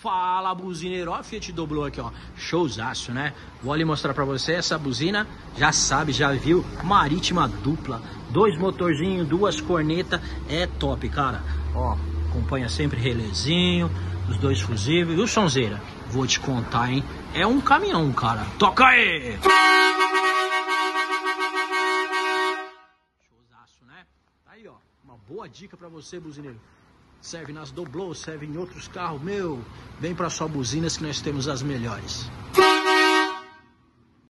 Fala, buzineiro. Ó, a Fiat Doblô aqui, ó. Showzaço, né? Vou ali mostrar pra você essa buzina. Já sabe, já viu? Marítima dupla. 2 motorzinhos, 2 cornetas. É top, cara. Ó, acompanha sempre relezinho. Os 2 fusíveis. E o sonzeira? Vou te contar, hein? É um caminhão, cara. Toca aí! Showzaço, né? Aí, ó. Uma boa dica pra você, buzineiro. Serve nas Doblô, serve em outros carros. Meu, vem pra só buzinas que nós temos as melhores.